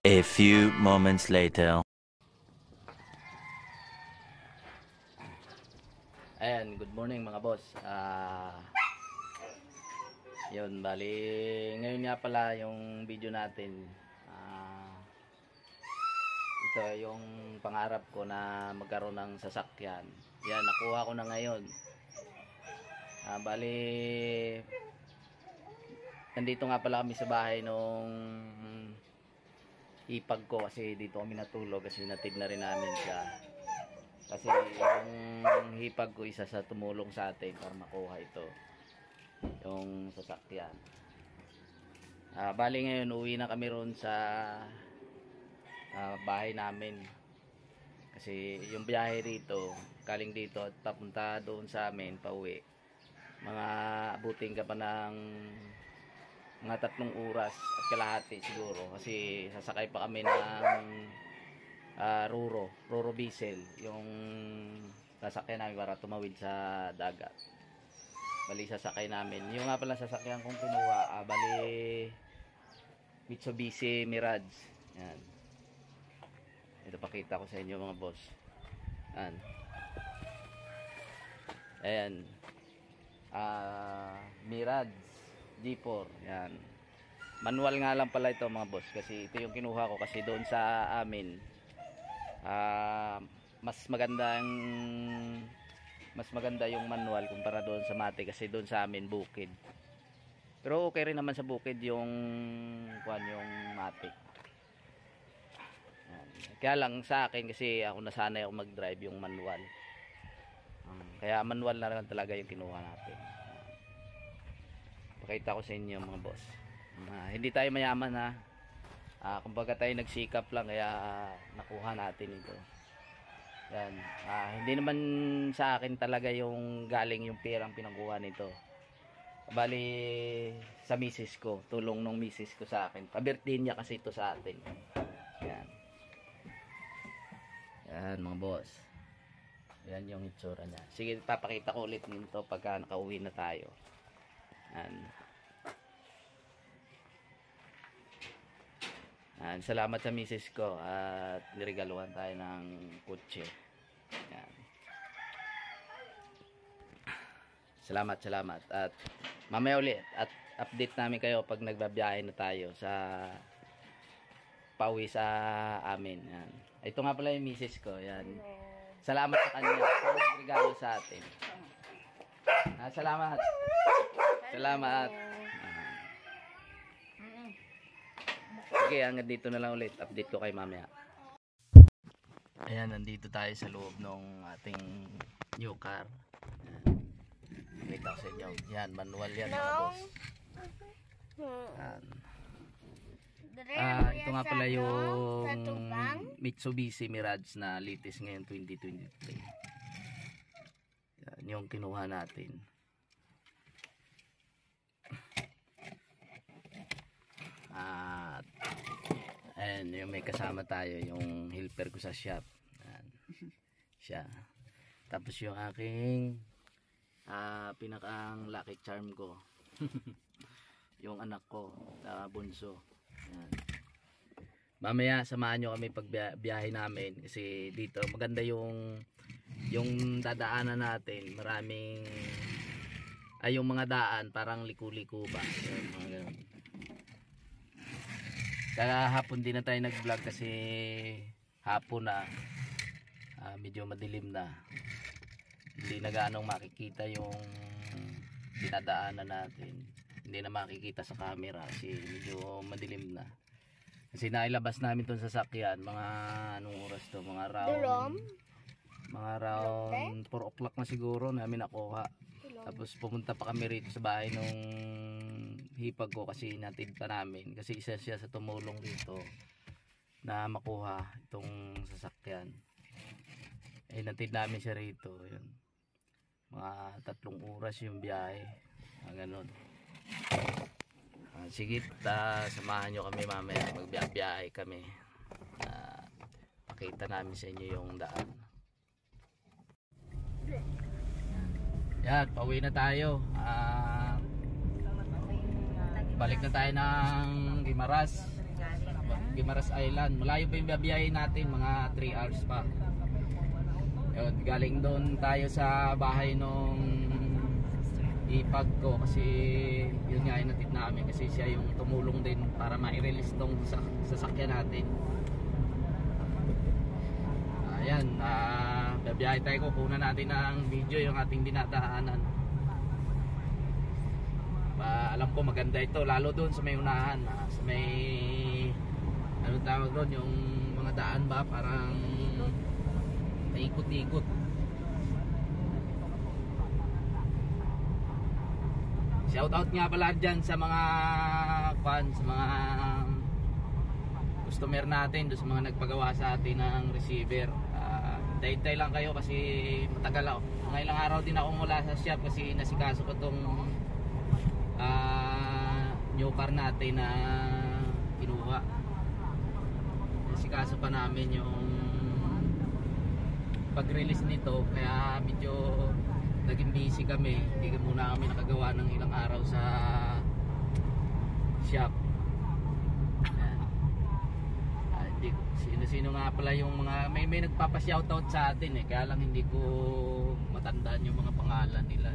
A few moments later. Ayan, good morning mga boss. Yun, bali ngayon nga pala yung video natin. Ito yung pangarap ko na magkaroon ng sasakyan. Yan, nakuha ko na ngayon. Bali nandito nga pala kami sa bahay nung ipag ko kasi dito kami natulog kasi natid na rin namin siya. Kasi yung hipag ko isa sa tumulong sa atin para makuha ito. Yung sasakyan. Bali ngayon uwi na kami ron sa bahay namin. Kasi yung biyahe rito, galing dito at papunta doon sa amin, pauwi. Mga abutin ka pa ng mga 3 oras at kalahati siguro kasi sasakay pa kami ng Ruro Diesel, yung sasakyan namin para tumawid sa dagat. Bali sasakay namin yung nga pala sasakyan kong kinuha, bali Mitsubishi Mirage. Yan, ito pakita ko sa inyo mga boss. Ayan, Mirage G4. Yan, manual nga lang pala ito mga boss kasi ito yung kinuha ko kasi doon sa amin mas maganda yung manual kumpara doon sa mati kasi doon sa amin bukid. Pero okay rin naman sa bukid yung mati. Kaya lang sa akin kasi ako nasanay ako mag-drive yung manual. Kaya manual na lang talaga yung kinuha natin. Pakita ko sa inyo mga boss. Hindi tayo mayaman ha. Kumbaga tayo nagsikap lang kaya nakuha natin ito. Yan. Hindi naman sa akin talaga yung galing yung perang pinangkuha nito. Bali sa misis ko, tulong ng misis ko sa akin. Pa-birthday niya kasi ito sa atin. Yan. Yan mga boss. Yan yung itsura niya. Sige, papakita ko ulit nito pagka nakauwi na tayo. Yan. Salamat sa misis ko at niregaluhan tayo ng kotse. Yan. Salamat at mamaya ulit at update namin kayo pag nagbabiyahe na tayo sa pauwi sa amin. Yan. Ito nga pala yung misis ko. Yan. Salamat sa kanya sa regalo sa atin. Salamat. Okay, hanggang dito na lang ulit. Update ko kay mamaya. Ayan, nandito tayo sa loob ng ating new car. Wait ako sa inyo. Yan, manual yan mga boss. Ito nga pala yung Mitsubishi Mirage na latest ngayon 2023. Yan, yung kinuha natin. And yung may kasama tayo yung helper ko sa shop. Siya. Tapos yung aking pinakang lucky charm ko. Yung anak ko bunso. Yan. Mamaya samahan nyo kami pag biyahe namin kasi dito maganda yung dadaanan natin. Maraming yung mga daan parang liku-liku ba. Yan, mga ganun. Kaya hapon din na tayo nag-vlog kasi hapon na medyo madilim na. Hindi na gaanong makikita yung dinadaanan natin. Hindi na makikita sa camera kasi medyo madilim na. Kasi nailabas namin itong sasakyan mga anong oras to? Mga around 4 o'clock na siguro namin nakuha. Tapos pumunta pa kami rito sa bahay nung hipag ko kasi natid pa namin kasi isa siya sa tumulong dito na makuha itong sasakyan. Natid namin siya rito. Yun. Mga 3 oras yung biyahe. Ganun. Sige, samahan nyo kami mamaya magbiyahe kami. Pakita namin sa inyo yung daan. Yan, pauwi na tayo. Balik na tayo ng Guimaras. Guimaras Island. Malayo pa yung babiyahin natin, mga 3 hours pa. Yun, galing doon tayo sa bahay nung ipag ko kasi yun nga inatid namin kasi siya yung tumulong din para ma-release tong sasakyan natin. Ayan, babiyahe tayo, kukunan natin ng video yung ating dinadaanan. Alam ko maganda ito, lalo doon sa may unahan, sa may ano tawag doon, yung mga daan ba parang ikot-ikot. Shout out nga pala dyan sa mga fans, sa mga customer natin, doon sa mga nagpagawa sa atin ng receiver. Hintay-hintay lang kayo kasi matagal ako. Mga ilang araw din ako mula sa shop kasi nasikaso ko tong new car natin na kinuha. Nasikaso pa namin yung pag-release nito kaya medyo naging busy kami. Hindi muna kami nakagawa ng ilang araw sa shop. Sino-sino nga pala yung mga may nagpapa-shoutout sa atin kaya lang hindi ko matandaan yung mga pangalan nila.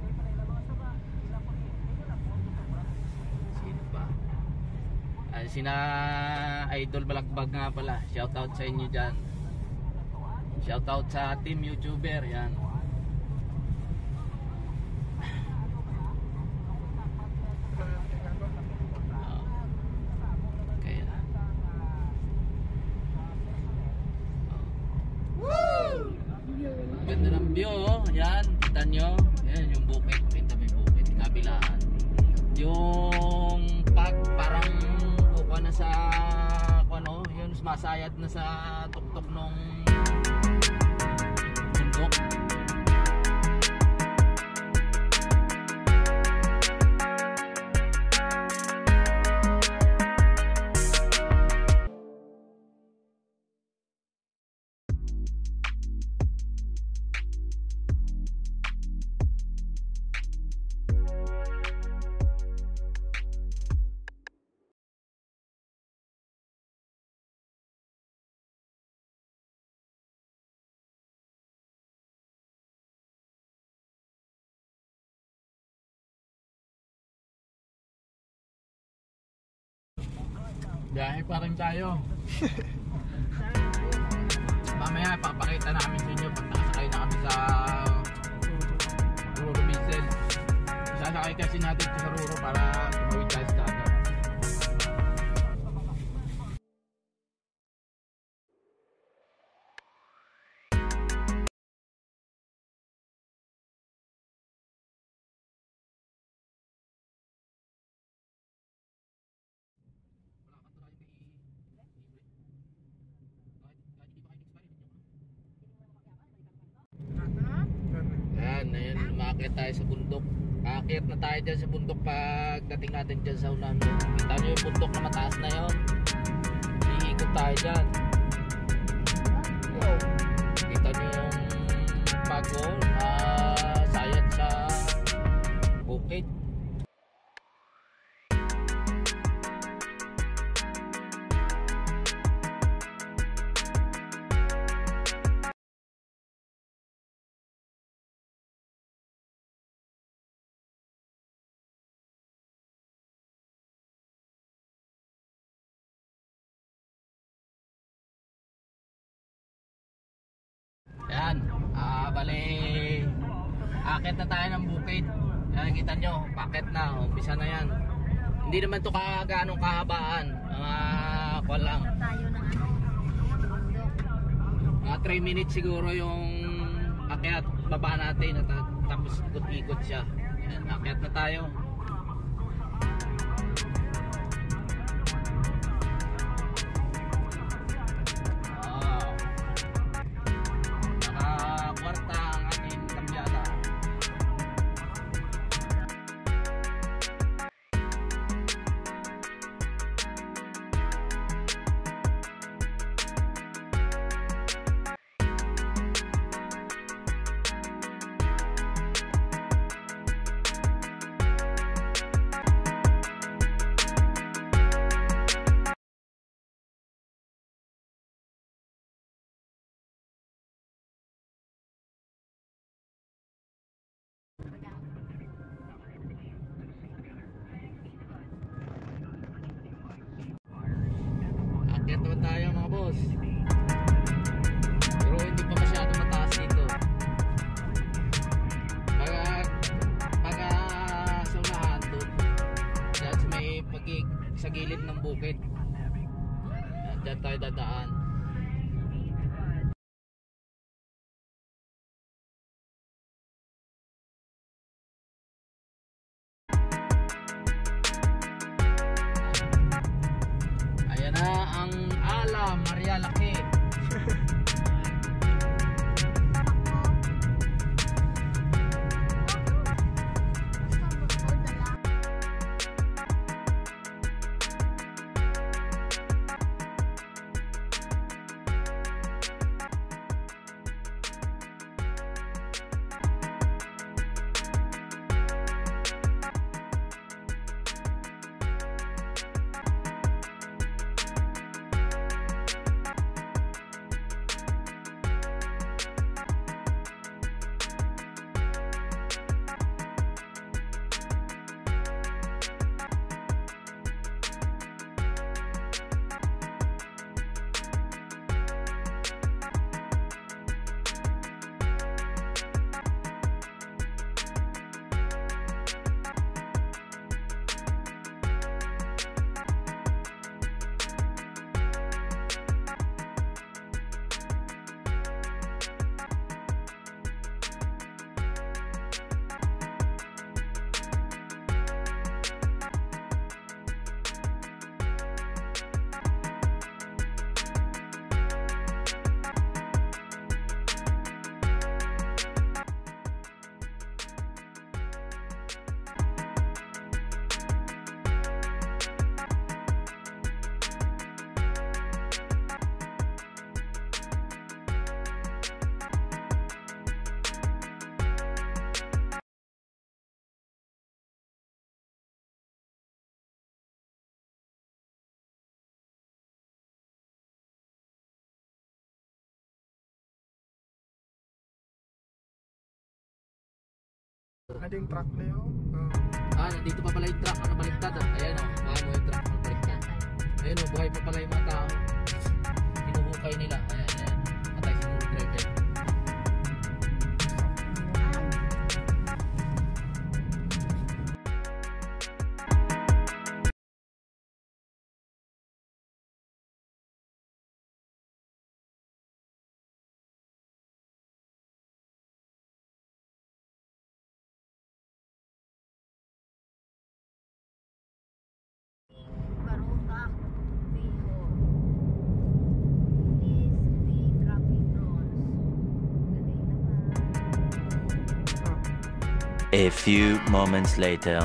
Sino pa? Sina Idol Balagbag nga pala. Shoutout sa inyo dyan. Shoutout sa team YouTuber yan. Ganda ng view, oh. Yan, kita nyo. Yan, yung bukit. Kita mo yung bukit, kabilaan. Yung pag parang kukuha na sa ano, yun, sumasayad na sa tuktok nung bundok. Biyahe pa rin tayo. Mamaya papakita namin sa inyo pag nakasakay na kami sa Ruro Bisel. Sasakay kasi natin sa Ruro para tumawid tayo sa dagat. Ayan, umakyat tayo sa bundok. Aakyat na tayo dyan sa bundok pagdating natin dyan sa unan. Kita nyo yung bundok na mataas na yun. Iikot tayo dyan. Kita nyo yung bago na sayad sa bukid. Yan, bali akit na tayo ng bukid. Yan, kita nyo, pakit na, umpisa na yan. Hindi naman ito ganong kahabaan, mga lang. Mga 3 minutes siguro yung akyat, baba natin at tapos ikot-ikot siya. Yan, akyat na tayo. sa gilid ng bukid. Diyan tayo dadaan. Ayan na ang Ala Maria Laki. Ano yung truck na yun? Nandito pa pala yung truck na nabaliktad. Ayan o, baka mo yung truck na nabaliktad. Ayan o, buhay pa pala yung mga tao. Hinuhukay nila. Ayan. Patay si Muro Driver. Karutak, Piho. Please be traffic rules. Galing naman. A few moments later.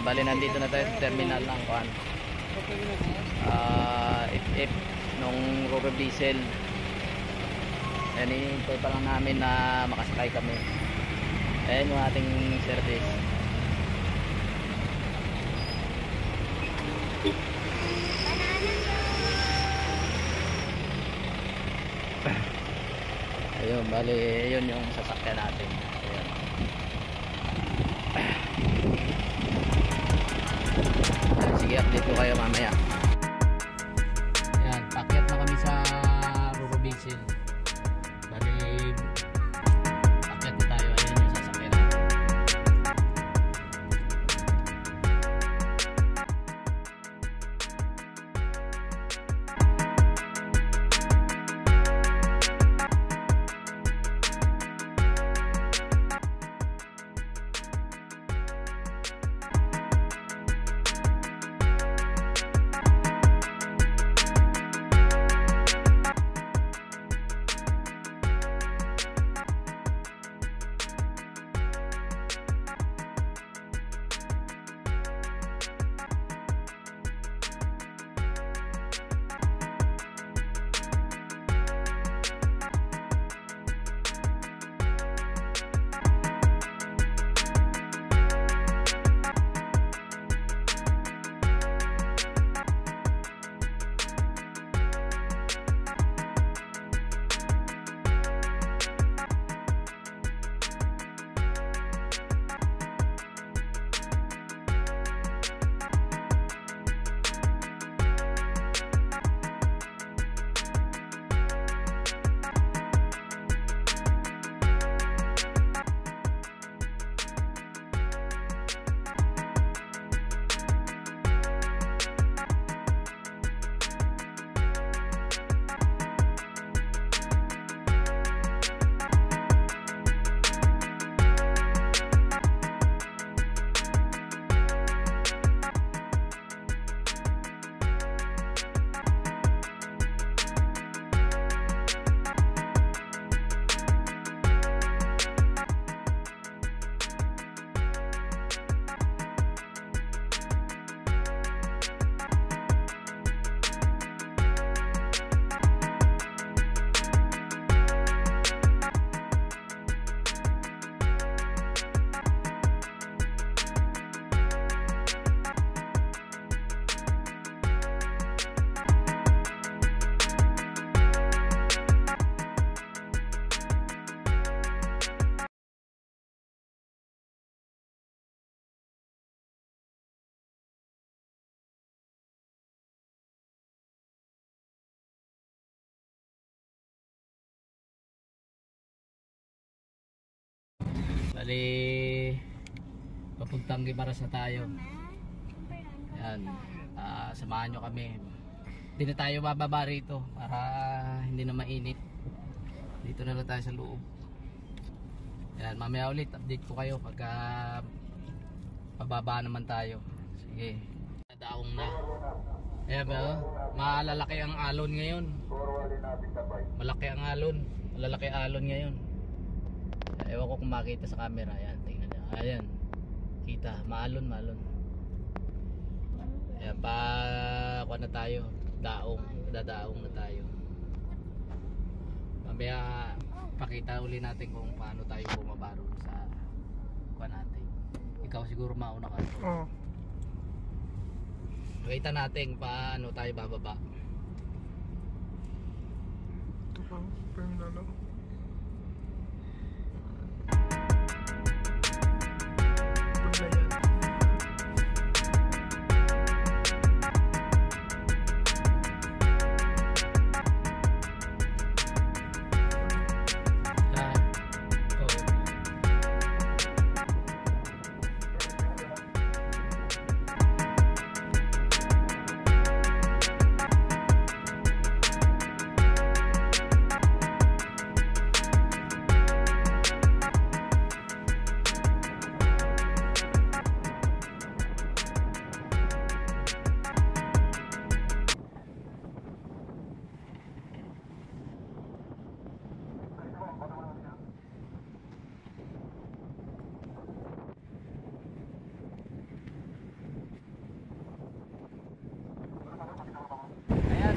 bali nandito na tayo sa terminal ng kuan. FF nung Rover Diesel. Yan, hinihintay pa lang namin na makasakay kami. Ayan yung ating service. Ayun, bali yun yung sasakyan natin. Ayan. Sige, update ko kayo mamaya. Ayan, pakyat na kami sa Rover Diesel. Bali pakyat na tayo. Ayan yung sasakyan natin. Bali papuntang Gimaras na tayo. Yan, samahan nyo kami. Hindi na tayo bababa rito para hindi na mainit. Dito na lang tayo sa loob. Yan, mamaya ulit update ko kayo pagka pababa naman tayo. Sige, daong na. Ayan ba, malalaki ang alon ngayon. Malaki ang alon. Malalaki alon ngayon. Ewan ko kung makita sa camera. Ayan, tingnan nyo. Ayan, kita, maalon. Ayan, kuha na tayo. Dadaong na tayo. Mamaya pakita uli natin kung paano tayo bumaba ron sa kuha natin. Ikaw siguro mauna ka. Oo. Makita natin paano tayo bababa. Ito pa, terminal.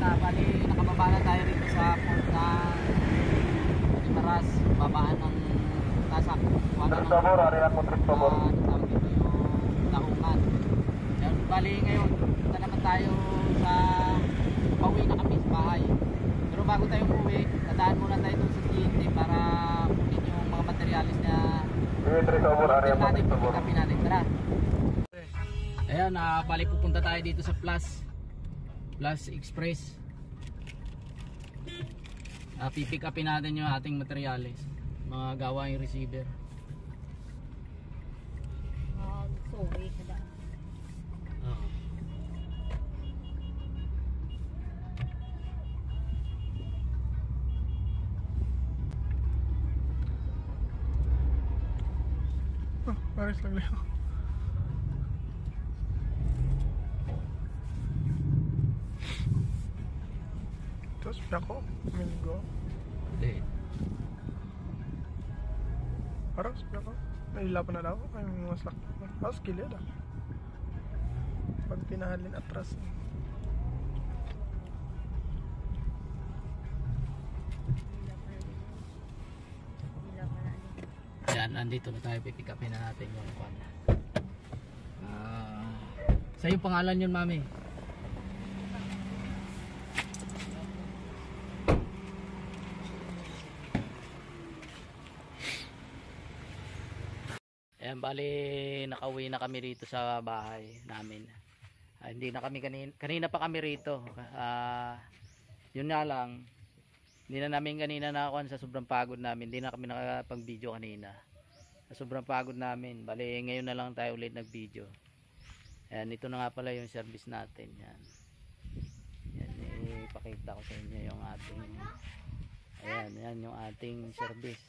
bali nakababa na tayo rito sa port ng Imaras, babaan ng Tasak. Tawag dito yung Lahungan. Yan, bali ngayon, punta naman tayo sa pauwi na kami sa bahay. Pero bago tayo umuwi, dadaan muna tayo dun sa TNT para kunin yung mga materialis na natin, pagkakapin natin. Tara! Ayan, bali pupunta tayo dito sa Plus Express. Pipick upin natin yung ating materialis, mga gawaing receiver. Sorry ka ba? Paris lang lang. Tapos ako, minggo. Hindi. Parang sabi ako, nailapan na daw. Ay, mga slack. Tapos kilid ah. Pag tinahalin atras. Yan, nandito na tayo, pipick upin na natin yung kwan. Sa yung pangalan yun, mami? Ayan, bali nakauwi na kami rito sa bahay namin. Hindi na kami kanina pa kami rito. Yun nga lang, hindi na namin kanina nakakuha sa sobrang pagod namin. Hindi na kami nakapag-video kanina. Sa sobrang pagod namin. Bali ngayon na lang tayo ulit nag-video. Ayan, ito na nga pala yung service natin. Yan. Yan, ipakita ko sa inyo yung ating, ayan, yan yung ating service.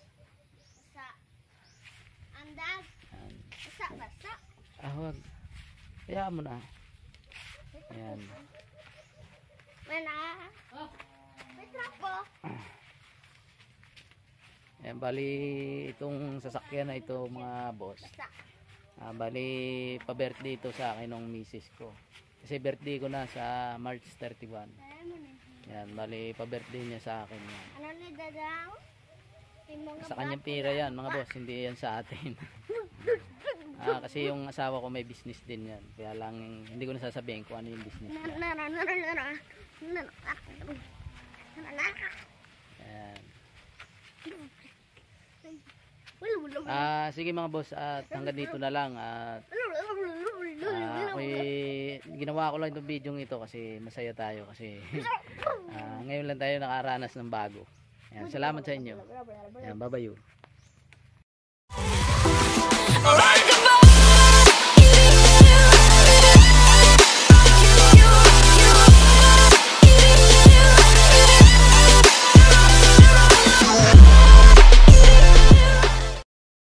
Andas. Yan. Basa. Wag. Kaya mo na. Ayan. Mana? May trapo. Ayan, bali itong sasakyan na ito mga boss. Bali pa-birthday ito sa akin ng misis ko. Kasi birthday ko na sa March 31. Yan, bali pa-birthday niya sa akin yan. Ano ni Dadaw? Sa kanyang pira yan mga boss, hindi yan sa atin. Kasi yung asawa ko may business din yan. Kaya lang hindi ko nasasabihin kung ano yung business niya. Ayan. Sige mga boss, at hanggang dito na lang. At ginawa ko lang itong video ito kasi masaya tayo kasi ngayon lang tayo nakaranas ng bago. Ayan, salamat sa inyo. Ayan, bye-bye.